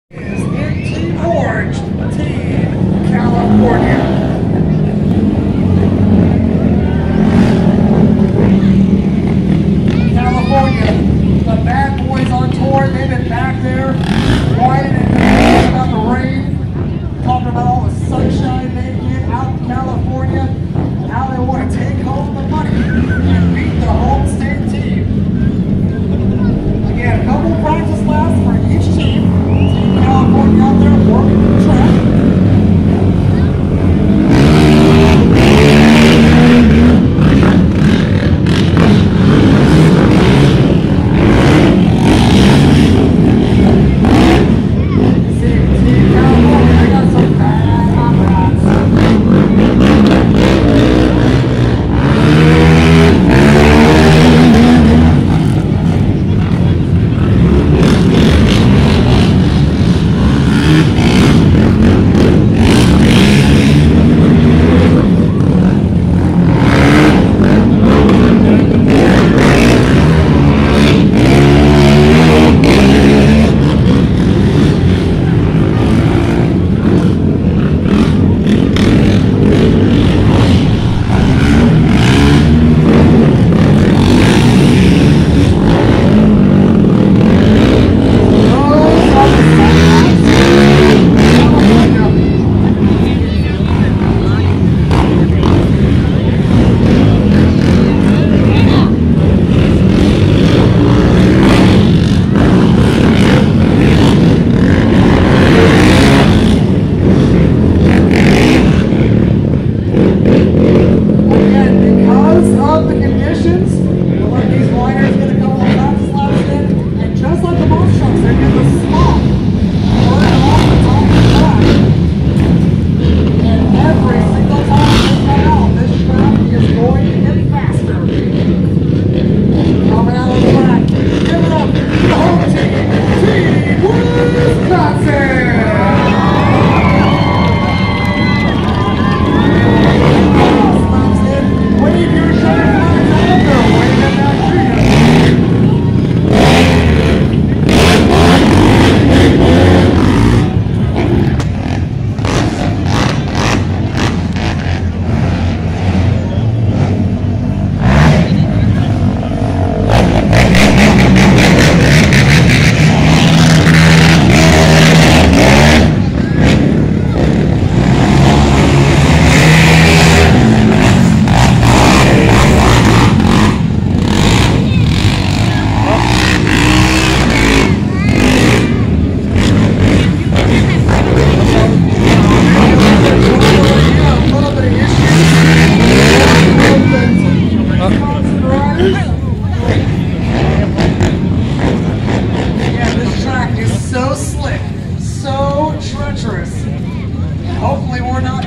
Is in Team Orange, Team California. California, the bad boys on tour, they've been back there whining and complaining about the rain, talking about all the sunshine they get out in California, and how they want to take home the money and beat the home state team. Again, a couple practice laps for each team. Team California out there working the track. Hopefully we're not